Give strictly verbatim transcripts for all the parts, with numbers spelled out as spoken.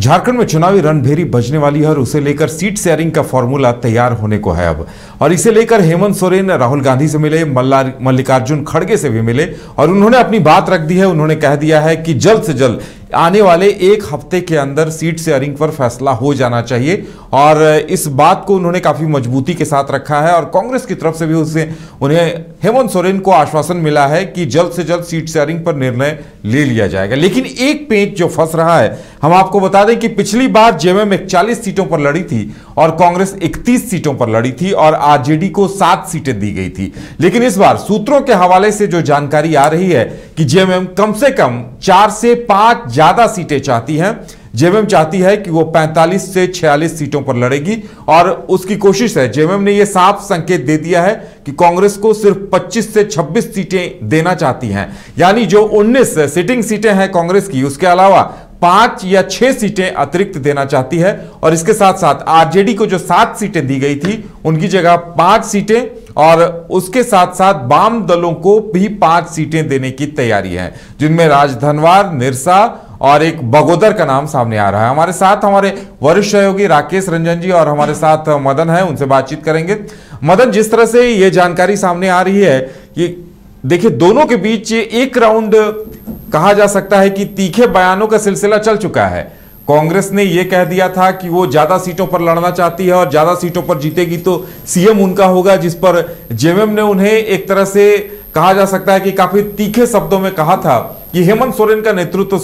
झारखंड में चुनावी रणभेरी बजने वाली है और उसे लेकर सीट शेयरिंग का फॉर्मूला तैयार होने को है अब। और इसे लेकर हेमंत सोरेन राहुल गांधी से मिले, मल्लिकार्जुन खड़गे से भी मिले और उन्होंने अपनी बात रख दी है। उन्होंने कह दिया है कि जल्द से जल्द आने वाले एक हफ्ते के अंदर सीट शेयरिंग पर फैसला हो जाना चाहिए और इस बात को उन्होंने काफी मजबूती के साथ रखा है। और कांग्रेस की तरफ से भी उसे उन्हें हेमंत सोरेन को आश्वासन मिला है कि जल्द से जल्द सीट शेयरिंग पर निर्णय ले लिया जाएगा। लेकिन एक पेंच जो फंस रहा है, हम आपको बता दें कि पिछली बार जेएमएम इकतालीस सीटों पर लड़ी थी और कांग्रेस इकतीस सीटों पर लड़ी थी और आरजेडी को सात सीटें दी गई थी। लेकिन इस बार सूत्रों के हवाले से जो जानकारी आ रही है कि जेएमएम कम से कम चार से पांच ज्यादा सीटें चाहती है। जेएमएम चाहती है कि वो पैंतालीस से छियालीस सीटों पर लड़ेगी और उसकी कोशिश है। जेएमएम ने यह साफ संकेत दे दिया है कि कांग्रेस को सिर्फ पच्चीस से छब्बीस सीटें देना चाहती हैं, यानी जो उन्नीस सिटिंग सीटें हैं कांग्रेस की, उसके अलावा पांच या छह सीटें अतिरिक्त देना चाहती है। और इसके साथ साथ आरजेडी को जो सात सीटें दी गई थी उनकी जगह पांच सीटें और उसके साथ साथ वाम दलों को भी पांच सीटें देने की तैयारी है, जिनमें राजधनवार, निरसा और एक बगोदर का नाम सामने आ रहा है। हमारे साथ हमारे वरिष्ठ सहयोगी राकेश रंजन जी और हमारे साथ मदन है, उनसे बातचीत करेंगे। मदन, जिस तरह से ये जानकारी सामने आ रही है कि देखिए दोनों के बीच एक राउंड कहा जा सकता है कि तीखे बयानों का सिलसिला चल चुका है। कांग्रेस ने यह कह दिया था कि वो ज्यादा सीटों पर लड़ना चाहती है और ज्यादा सीटों पर जीतेगी तो सीएम उनका होगा, जिस पर जेएमएम ने उन्हें एक तरह से कहा जा सकता है कि काफी तीखे शब्दों में कहा था कि हेमंत सोरेन का नेतृत्व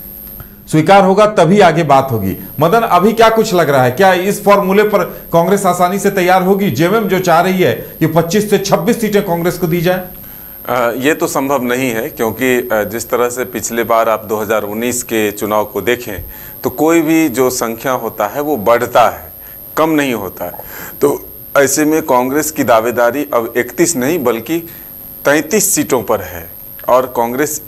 स्वीकार होगा तभी आगे बात होगी। मदन, अभी क्या कुछ लग रहा है, क्या इस फॉर्मूले पर कांग्रेस आसानी से तैयार होगी? जेएमएम जो चाह रही है कि पच्चीस से छब्बीस सीटें कांग्रेस को दी जाए, ये तो संभव नहीं है, क्योंकि जिस तरह से पिछले बार आप दो हज़ार उन्नीस के चुनाव को देखें तो कोई भी जो संख्या होता है वो बढ़ता है, कम नहीं होता है। तो ऐसे में कांग्रेस की दावेदारी अब इकतीस नहीं बल्कि तैंतीस सीटों पर है और कांग्रेस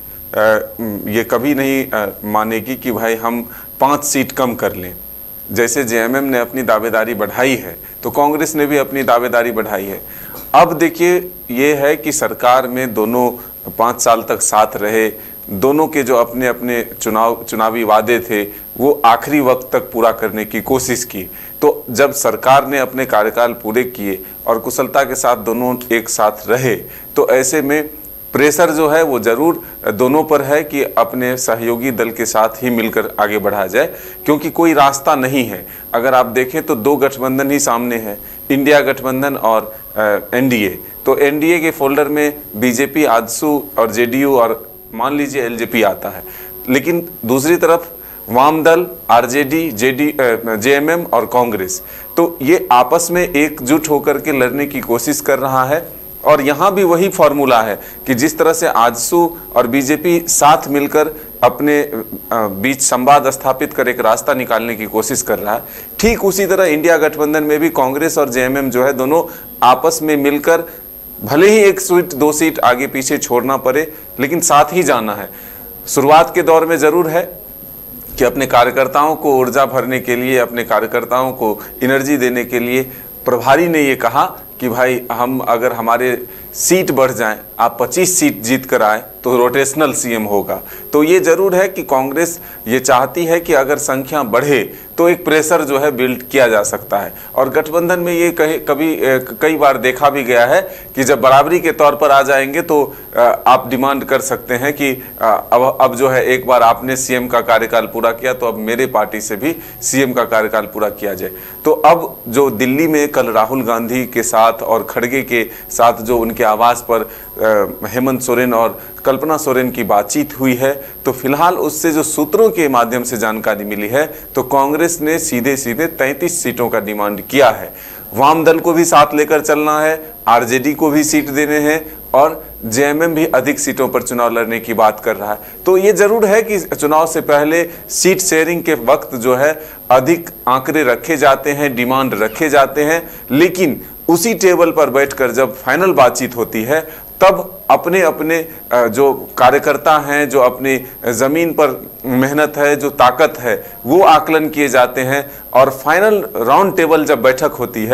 ये कभी नहीं मानेगी कि भाई हम पाँच सीट कम कर लें। जैसे जेएमएम ने अपनी दावेदारी बढ़ाई है तो कांग्रेस ने भी अपनी दावेदारी बढ़ाई है। अब देखिए ये है कि सरकार में दोनों पाँच साल तक साथ रहे, दोनों के जो अपने अपने चुनाव चुनावी वादे थे वो आखिरी वक्त तक पूरा करने की कोशिश की। तो जब सरकार ने अपने कार्यकाल पूरे किए और कुशलता के साथ दोनों एक साथ रहे तो ऐसे में प्रेशर जो है वो जरूर दोनों पर है कि अपने सहयोगी दल के साथ ही मिलकर आगे बढ़ा जाए, क्योंकि कोई रास्ता नहीं है। अगर आप देखें तो दो गठबंधन ही सामने है, इंडिया गठबंधन और एनडीए। तो एनडीए के फोल्डर में बीजेपी, आजसू और जेडीयू और मान लीजिए एलजेपी आता है, लेकिन दूसरी तरफ वाम दल, आरजेडी, जेडी जेएमएम और कांग्रेस, तो ये आपस में एकजुट होकर के लड़ने की कोशिश कर रहा है। और यहाँ भी वही फॉर्मूला है कि जिस तरह से आजसू और बीजेपी साथ मिलकर अपने बीच संवाद स्थापित कर एक रास्ता निकालने की कोशिश कर रहा है, ठीक उसी तरह इंडिया गठबंधन में भी कांग्रेस और जेएमएम जो है दोनों आपस में मिलकर भले ही एक सीट दो सीट आगे पीछे छोड़ना पड़े लेकिन साथ ही जाना है। शुरुआत के दौर में जरूर है कि अपने कार्यकर्ताओं को ऊर्जा भरने के लिए, अपने कार्यकर्ताओं को एनर्जी देने के लिए प्रभारी ने ये कहा कि भाई हम अगर हमारे सीट बढ़ जाएं, आप पच्चीस सीट जीत कर आए तो रोटेशनल सीएम होगा। तो ये जरूर है कि कांग्रेस ये चाहती है कि अगर संख्या बढ़े तो एक प्रेशर जो है बिल्ड किया जा सकता है। और गठबंधन में ये कहे कभी कई बार देखा भी गया है कि जब बराबरी के तौर पर आ जाएंगे तो आप डिमांड कर सकते हैं कि अब अब जो है एक बार आपने सीएम का कार्यकाल पूरा किया तो अब मेरे पार्टी से भी सीएम का कार्यकाल पूरा किया जाए। तो अब जो दिल्ली में कल राहुल गांधी के साथ और खड़गे के साथ जो उनके आवास पर हेमंत सोरेन और कल्पना सोरेन की बातचीत हुई है, तो फिलहाल उससे जो सूत्रों के माध्यम से जानकारी मिली है तो कांग्रेस ने सीधे सीधे तैंतीस सीटों का डिमांड किया है। वाम दल को भी साथ लेकर चलना है, आरजेडी को भी सीट देने हैं और जेएमएम भी अधिक सीटों पर चुनाव लड़ने की बात कर रहा है। तो ये जरूर है कि चुनाव से पहले सीट शेयरिंग के वक्त जो है अधिक आंकड़े रखे जाते हैं, डिमांड रखे जाते हैं, लेकिन उसी टेबल पर बैठकर जब फाइनल बातचीत होती है तब अपने अपने जो कार्यकर्ता हैं, जो अपनी ज़मीन पर मेहनत है, जो ताकत है, वो आकलन किए जाते हैं और फाइनल राउंड टेबल जब बैठक होती है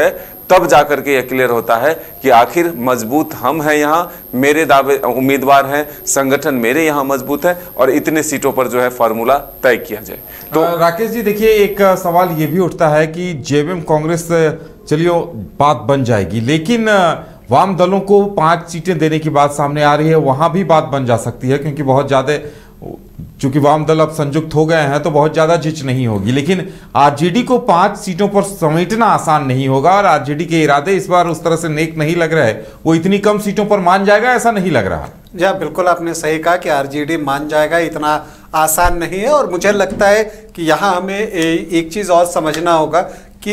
तब जाकर के यह क्लियर होता है कि आखिर मजबूत हम हैं यहाँ, मेरे दावे उम्मीदवार हैं, संगठन मेरे यहाँ मजबूत है और इतने सीटों पर जो है फॉर्मूला तय किया जाए। तो राकेश जी देखिए, एक सवाल ये भी उठता है कि जेएमएम कांग्रेस चलिए बात बन जाएगी, लेकिन वाम दलों को पांच सीटें देने की बात सामने आ रही है, वहां भी बात बन जा सकती है, क्योंकि बहुत ज्यादा चूंकि वाम दल अब संयुक्त हो गए हैं तो बहुत ज्यादा जिच नहीं होगी। लेकिन आरजेडी को पांच सीटों पर समेटना आसान नहीं होगा और आरजेडी के इरादे इस बार उस तरह से नेक नहीं लग रहे। वो इतनी कम सीटों पर मान जाएगा ऐसा नहीं लग रहा। जी हाँ, बिल्कुल आपने सही कहा कि आरजेडी मान जाएगा, इतना आसान नहीं है। और मुझे लगता है कि यहाँ हमें एक चीज़ और समझना होगा कि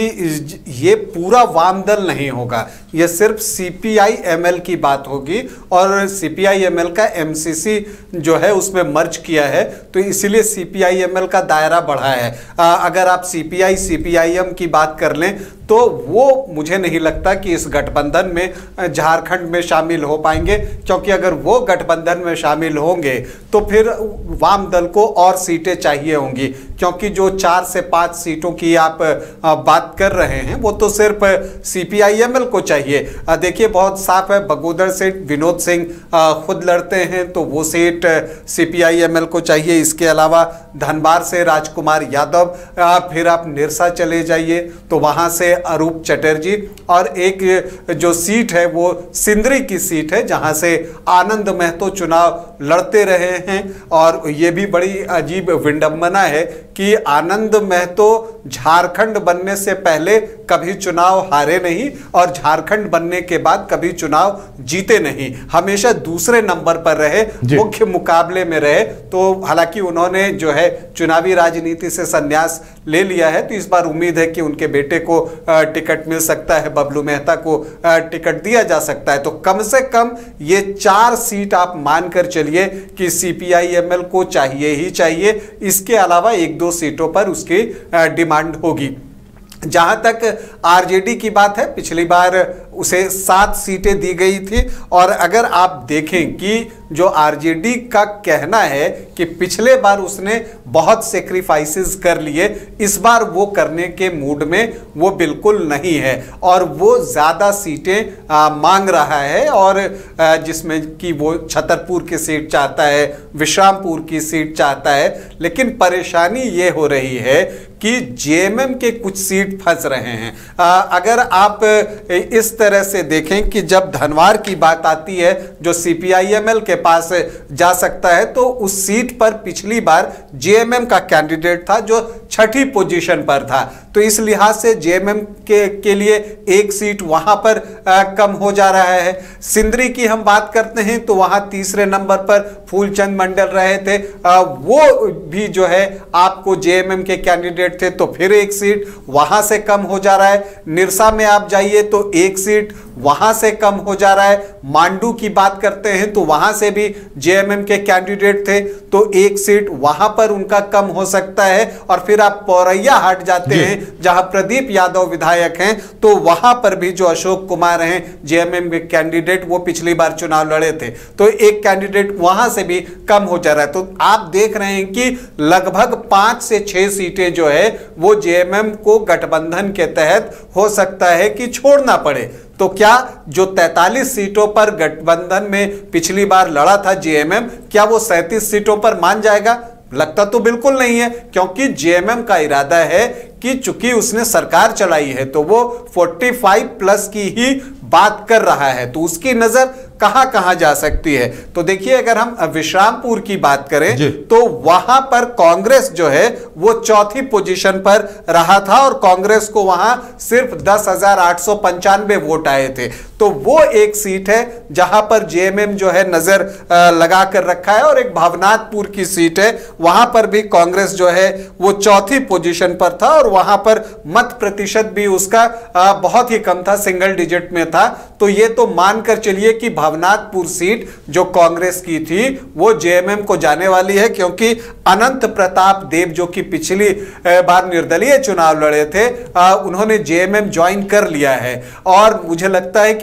ये पूरा वाम दल नहीं होगा, ये सिर्फ सीपीआई एमएल की बात होगी और सीपीआई एमएल का एमसीसी जो है उसमें मर्ज किया है, तो इसीलिए सीपीआई एमएल का दायरा बढ़ा है। आ, अगर आप सीपीआई सीपीआईएम की बात कर लें तो वो मुझे नहीं लगता कि इस गठबंधन में झारखंड में शामिल हो पाएंगे, क्योंकि अगर वो गठबंधन में शामिल होंगे तो फिर वाम दल को और सीटें चाहिए होंगी, क्योंकि जो चार से पाँच सीटों की आप बात कर रहे हैं वो तो सिर्फ सीपीआईएमएल को चाहिए। देखिए बहुत साफ है, बगोदर से विनोद सिंह खुद लड़ते हैं तो वो सीट सीपीआईएमएल को चाहिए। इसके अलावा धनबाद से राजकुमार यादव, फिर आप निरसा चले जाइए तो वहाँ से अरूप चटर्जी, और एक जो सीट है वो सिंदरी की सीट है जहाँ से आनंद महतो चुनाव लड़ते रहे हैं। और ये भी बड़ी अजीब विडंबना है कि आनंद महतो झारखंड बनने से पहले कभी चुनाव हारे नहीं और झारखंड बनने के बाद कभी चुनाव जीते नहीं, हमेशा दूसरे नंबर पर रहे, मुख्य मुकाबले में रहे। तो हालांकि उन्होंने जो है चुनावी राजनीति से संन्यास ले लिया है, तो इस बार उम्मीद है कि उनके बेटे को टिकट मिल सकता है, बबलू मेहता को टिकट दिया जा सकता है। तो कम से कम ये चार सीट आप मानकर चलिए कि सीपीआईएमएल को चाहिए ही चाहिए। इसके अलावा एक दो सीटों पर उसकी डिमांड होगी। जहां तक आरजेडी की बात है, पिछली बार उसे सात सीटें दी गई थी और अगर आप देखें कि जो आरजेडी का कहना है कि पिछले बार उसने बहुत सेक्रीफाइसेस कर लिए, इस बार वो करने के मूड में वो बिल्कुल नहीं है और वो ज़्यादा सीटें आ, मांग रहा है और आ, जिसमें कि वो छतरपुर की सीट चाहता है, विश्रामपुर की सीट चाहता है। लेकिन परेशानी ये हो रही है कि जेएमएम के कुछ सीट फंस रहे हैं। आ, अगर आप इस तरह से देखें कि जब धनवार की बात आती है जो सीपीआईएमएल के पास जा सकता है, तो उस सीट पर पिछली बार जेएमएम का कैंडिडेट था जो छठी पोजीशन पर था, तो इस लिहाज से जेएमएम के, के लिए एक सीट वहां पर आ, कम हो जा रहा है। सिंदरी की हम बात करते हैं तो वहां तीसरे नंबर पर फूलचंद मंडल रहे थे, आ, वो भी जो है आपको जेएमएम के कैंडिडेट थे, तो फिर एक सीट वहां से कम हो जा रहा है। निरसा में आप जाइए तो एक सीट वहां से कम हो जा रहा है। मांडू की बात करते हैं तो वहां से भी जेएमएम के कैंडिडेट थे, तो एक सीट वहां पर उनका कम हो सकता है। और फिर आप पौरैया हाट जाते हैं जहां प्रदीप यादव विधायक हैं, तो वहां पर भी जो अशोक कुमार हैं जेएमएम के कैंडिडेट, वो पिछली बार चुनाव लड़े थे, तो एक कैंडिडेट वहां से भी कम हो जा रहा है। तो आप देख रहे हैं कि लगभग पांच से छह सीटें जो है वो जेएमएम को गठबंधन के तहत हो सकता है कि छोड़ना पड़े। तो क्या जो तैंतालीस सीटों पर गठबंधन में पिछली बार लड़ा था जेएमएम, क्या वो सैंतीस सीटों पर मान जाएगा? लगता तो बिल्कुल नहीं है, क्योंकि जेएमएम का इरादा है कि चूंकि उसने सरकार चलाई है तो वो पैंतालीस प्लस की ही बात कर रहा है, तो उसकी नजर कहां कहां जा सकती है। तो देखिए, अगर हम विश्रामपुर की बात करें तो वहां पर कांग्रेस जो है वो चौथी पोजीशन पर रहा था और कांग्रेस को वहां सिर्फ दस हजार आठ सौ पंचानवे वोट आए थे, तो वो एक सीट है जहां पर जेएमएम जो है नजर लगा कर रखा है। और एक भावनाथपुर की सीट है, वहां पर भी कांग्रेस जो है वो चौथी पोजीशन पर था और वहां पर मत प्रतिशत भी उसका बहुत ही कम था, सिंगल डिजिट में था। तो ये तो मानकर चलिए कि भावनाथपुर सीट जो कांग्रेस की थी वो जेएमएम को जाने वाली है, क्योंकि अनंत प्रताप देव जो कि पिछली बार निर्दलीय चुनाव लड़े थे, उन्होंने जेएमएम ज्वाइन कर लिया है और मुझे लगता है कि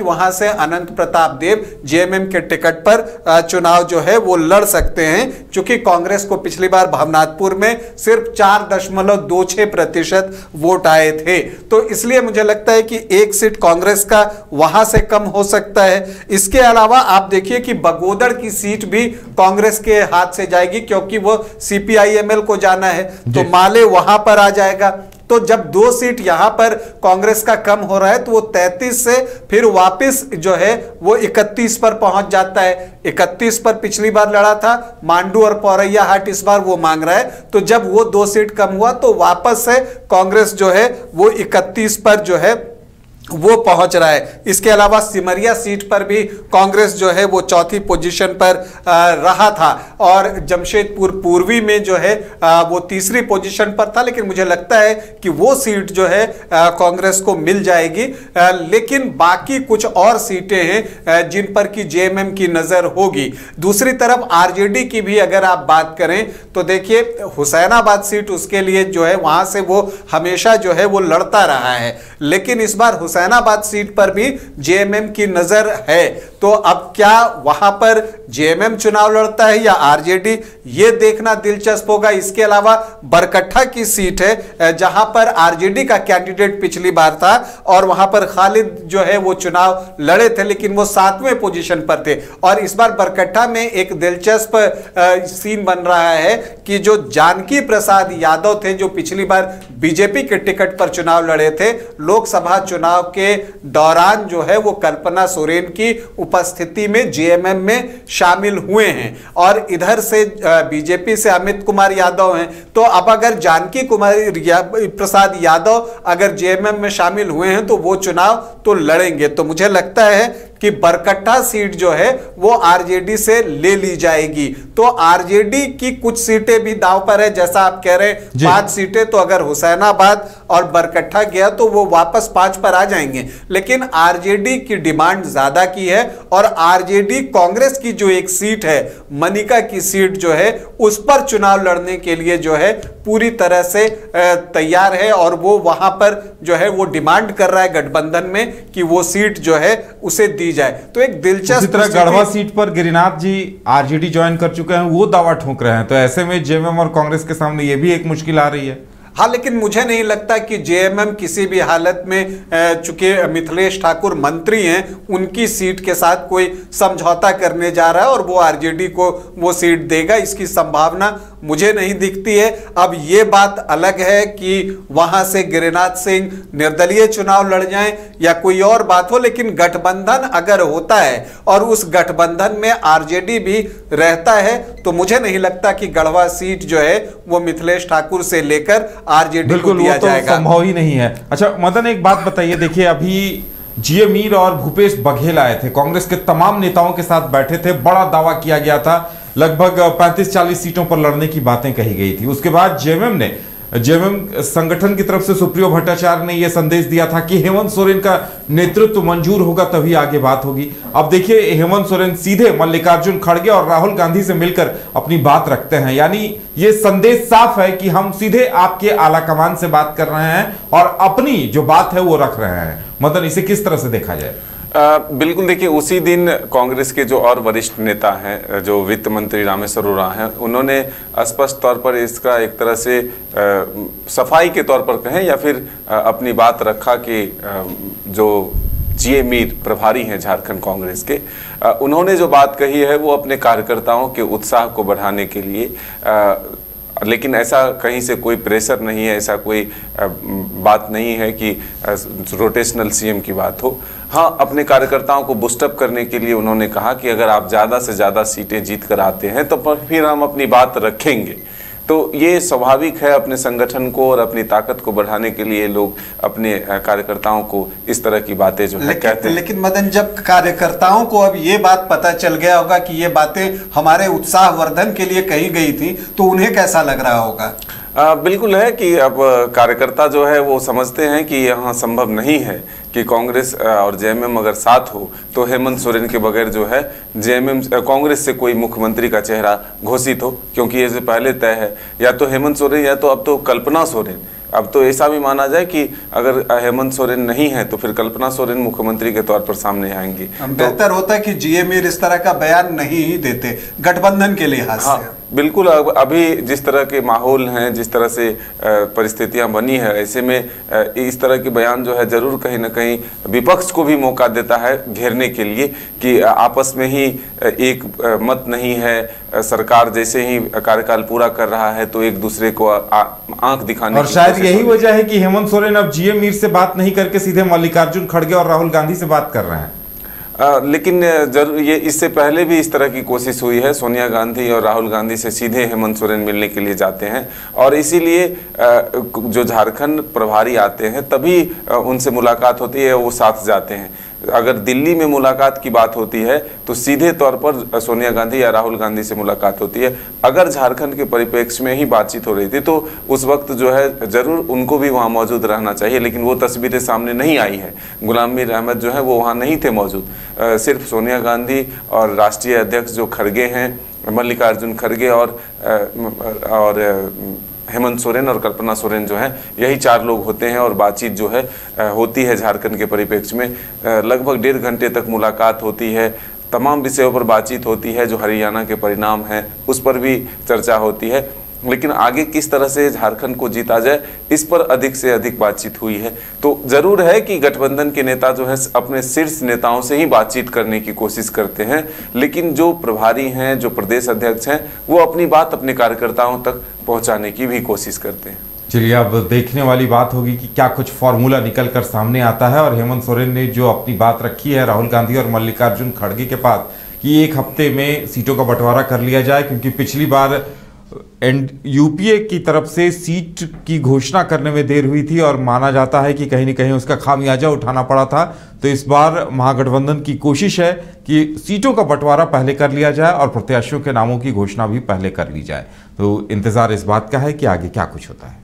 वहां से अनंत प्रताप देव जेएमएम के टिकट पर चुनाव जो है वो लड़ सकते हैं, क्योंकि कांग्रेस को पिछली बार भवनाथपुर में सिर्फ चार दशमलव दो छह प्रतिशत वोट आए थे। तो इसलिए मुझे लगता है कि एक सीट कांग्रेस का वहां से कम हो सकता है। इसके अलावा आप देखिए कि बगोदड़ की सीट भी कांग्रेस के हाथ से जाएगी, क्योंकि वो सीपीआईएमएल को जाना है, तो माले वहां पर आ जाएगा। तो जब दो सीट यहां पर कांग्रेस का कम हो रहा है तो वो तैंतीस से फिर वापस जो है वो इकतीस पर पहुंच जाता है। इकतीस पर पिछली बार लड़ा था, मांडू और पौरैया हाट इस बार वो मांग रहा है। तो जब वो दो सीट कम हुआ तो वापस से कांग्रेस जो है वो इकतीस पर जो है वो पहुंच रहा है। इसके अलावा सिमरिया सीट पर भी कांग्रेस जो है वो चौथी पोजीशन पर आ, रहा था, और जमशेदपुर पूर्वी में जो है आ, वो तीसरी पोजीशन पर था। लेकिन मुझे लगता है कि वो सीट जो है आ, कांग्रेस को मिल जाएगी। आ, लेकिन बाकी कुछ और सीटें हैं आ, जिन पर की जेएमएम की नजर होगी। दूसरी तरफ आरजेडी की भी अगर आप बात करें तो देखिए हुसैनाबाद सीट उसके लिए जो है वहां से वो हमेशा जो है वो लड़ता रहा है, लेकिन इस बार हुसैनाबाद सीट पर भी जेएमएम की नजर है। तो अब क्या वहां पर जेएमएम चुनाव लड़ता है या आरजेडी, ये देखना दिलचस्प होगा। इसके अलावा बरकट्ठा की सीट है जहां पर आरजेडी का कैंडिडेट पिछली बार था और वहां पर खालिद जो है वो चुनाव लड़े थे, लेकिन वो सातवें पोजीशन पर थे। और इस बार बरकट्ठा में एक दिलचस्प सीन बन रहा है कि जो जानकी प्रसाद यादव थे, जो पिछली बार बीजेपी के टिकट पर चुनाव लड़े थे, लोकसभा चुनाव के दौरान जो है वो कल्पना सोरेन की उपस्थिति में जेएमएम में शामिल हुए हैं, और इधर से बीजेपी से अमित कुमार यादव हैं। तो अब अगर जानकी कुमार या, प्रसाद यादव अगर जेएमएम में शामिल हुए हैं तो वो चुनाव तो लड़ेंगे। तो मुझे लगता है कि बरकट्टा सीट जो है वो आरजेडी से ले ली जाएगी। तो आरजेडी की कुछ सीटें भी दांव पर है, जैसा आप कह रहे हैं पांच सीटें, तो अगर हुसैनाबाद और बरकट्टा गया तो वो वापस पांच पर आ जाएंगे। लेकिन आरजेडी की डिमांड ज्यादा की है, और आरजेडी कांग्रेस की जो एक सीट है मनिका की सीट जो है उस पर चुनाव लड़ने के लिए जो है पूरी तरह से तैयार है, और वो वहां पर जो है वो डिमांड कर रहा है गठबंधन में कि वो सीट जो है उसे दी जाए। तो एक दिलचस्प, इसी तरह गढ़वा सीट पर गिरिनाथ जी आरजेडी ज्वाइन कर चुके हैं, वो दावा ठोक रहे हैं। तो ऐसे में जेएमएम और कांग्रेस के सामने ये भी एक मुश्किल आ रही है। हाँ, लेकिन मुझे नहीं लगता कि जेएमएम किसी भी हालत में, चूंकि मिथिलेश ठाकुर मंत्री हैं, उनकी सीट के साथ कोई समझौता करने जा रहा है और वो आरजेडी को वो सीट देगा, इसकी संभावना मुझे नहीं दिखती है। अब ये बात अलग है कि वहां से गिरिनाथ सिंह निर्दलीय चुनाव लड़ जाएं या कोई और बात हो, लेकिन गठबंधन अगर होता है और उस गठबंधन में आरजेडी भी रहता है तो मुझे नहीं लगता कि गढ़वा सीट जो है वो मिथिलेश ठाकुर से लेकर आरजेडी को दिया तो जाएगा। संभव ही नहीं है। अच्छा मदन, एक बात बताइए, देखिए अभी जीए मीर और भूपेश बघेल आए थे, कांग्रेस के तमाम नेताओं के साथ बैठे थे, बड़ा दावा किया गया था, लगभग पैंतीस चालीस सीटों पर लड़ने की बातें कही गई थी। उसके बाद जेएमएम ने जेएमएम संगठन की तरफ से सुप्रियो भट्टाचार्य ने यह संदेश दिया था कि हेमंत सोरेन का नेतृत्व मंजूर होगा तभी आगे बात होगी। अब देखिए हेमंत सोरेन सीधे मल्लिकार्जुन खड़गे और राहुल गांधी से मिलकर अपनी बात रखते हैं, यानी ये संदेश साफ है कि हम सीधे आपके आला कमान से बात कर रहे हैं और अपनी जो बात है वो रख रहे हैं। मतलब इसे किस तरह से देखा जाए? आ, बिल्कुल, देखिए उसी दिन कांग्रेस के जो और वरिष्ठ नेता हैं, जो वित्त मंत्री रामेश्वर उरांव हैं, उन्होंने स्पष्ट तौर पर इसका एक तरह से आ, सफाई के तौर पर कहें या फिर आ, अपनी बात रखा कि आ, जो जीए मीर प्रभारी हैं झारखंड कांग्रेस के, आ, उन्होंने जो बात कही है वो अपने कार्यकर्ताओं के उत्साह को बढ़ाने के लिए, आ, लेकिन ऐसा कहीं से कोई प्रेशर नहीं है, ऐसा कोई बात नहीं है कि रोटेशनल सीएम की बात हो। हाँ, अपने कार्यकर्ताओं को बूस्टअप करने के लिए उन्होंने कहा कि अगर आप ज़्यादा से ज़्यादा सीटें जीत कर आते हैं तो फिर हम अपनी बात रखेंगे। तो ये स्वाभाविक है, अपने संगठन को और अपनी ताकत को बढ़ाने के लिए लोग अपने कार्यकर्ताओं को इस तरह की बातें जो है कहते हैं। लेकिन मदन, जब कार्यकर्ताओं को अब ये बात पता चल गया होगा कि ये बातें हमारे उत्साह वर्धन के लिए कही गई थी, तो उन्हें कैसा लग रहा होगा? आ, बिल्कुल है कि अब कार्यकर्ता जो है वो समझते हैं कि यहाँ संभव नहीं है कि कांग्रेस और जेएमएम अगर साथ हो तो हेमंत सोरेन के बगैर जो है जेएमएम कांग्रेस से कोई मुख्यमंत्री का चेहरा घोषित हो, क्योंकि ये से पहले तय है या तो हेमंत सोरेन या तो अब तो कल्पना सोरेन, अब तो ऐसा भी माना जाए कि अगर हेमंत सोरेन नहीं है तो फिर कल्पना सोरेन मुख्यमंत्री के तौर पर सामने आएंगी। बेहतर होता है कि जीए मीर इस तरह का बयान नहीं ही देते गठबंधन के लिहाज हाँ, से। बिल्कुल। अब अभी जिस तरह के माहौल हैं, जिस तरह से परिस्थितियां बनी है, ऐसे में इस तरह के बयान जो है जरूर कहीं ना कहीं विपक्ष को भी मौका देता है घेरने के लिए कि आपस में ही एक मत नहीं है, सरकार जैसे ही कार्यकाल पूरा कर रहा है तो एक दूसरे को आंख दिखाने और शायद यही वजह है कि हेमंत सोरेन अब जीए मीर से बात नहीं करके सीधे मल्लिकार्जुन खड़गे और राहुल गांधी से बात कर रहे हैं। आ, लेकिन जरूर ये इससे पहले भी इस तरह की कोशिश हुई है, सोनिया गांधी और राहुल गांधी से सीधे हेमंत सोरेन मिलने के लिए जाते हैं और इसीलिए जो झारखंड प्रभारी आते हैं तभी उनसे मुलाकात होती है, वो साथ जाते हैं। अगर दिल्ली में मुलाकात की बात होती है तो सीधे तौर पर सोनिया गांधी या राहुल गांधी से मुलाकात होती है। अगर झारखंड के परिप्रेक्ष्य में ही बातचीत हो रही थी तो उस वक्त जो है जरूर उनको भी वहाँ मौजूद रहना चाहिए, लेकिन वो तस्वीरें सामने नहीं आई हैं। गुलाम नबी अहमद जो है वो वहाँ नहीं थे मौजूद, सिर्फ सोनिया गांधी और राष्ट्रीय अध्यक्ष जो खड़गे हैं मल्लिकार्जुन खड़गे और और हेमंत सोरेन और कल्पना सोरेन जो हैं, यही चार लोग होते हैं और बातचीत जो है होती है झारखंड के परिप्रेक्ष्य में। लगभग डेढ़ घंटे तक मुलाकात होती है, तमाम विषयों पर बातचीत होती है, जो हरियाणा के परिणाम हैं उस पर भी चर्चा होती है। लेकिन आगे किस तरह से झारखंड को जीता जाए इस पर अधिक से अधिक बातचीत हुई है। तो जरूर है कि गठबंधन के नेता जो है अपने शीर्ष नेताओं से ही बातचीत करने की कोशिश करते हैं, लेकिन जो प्रभारी हैं, जो प्रदेश अध्यक्ष हैं, वो अपनी बात अपने कार्यकर्ताओं तक पहुंचाने की भी कोशिश करते हैं। चलिए, अब देखने वाली बात होगी कि क्या कुछ फॉर्मूला निकल कर सामने आता है। और हेमंत सोरेन ने जो अपनी बात रखी है राहुल गांधी और मल्लिकार्जुन खड़गे के पास कि एक हफ्ते में सीटों का बंटवारा कर लिया जाए, क्योंकि पिछली बार एंड यूपीए की तरफ से सीट की घोषणा करने में देर हुई थी और माना जाता है कि कहीं न कहीं उसका खामियाजा उठाना पड़ा था। तो इस बार महागठबंधन की कोशिश है कि सीटों का बंटवारा पहले कर लिया जाए और प्रत्याशियों के नामों की घोषणा भी पहले कर ली जाए। तो इंतजार इस बात का है कि आगे क्या कुछ होता है।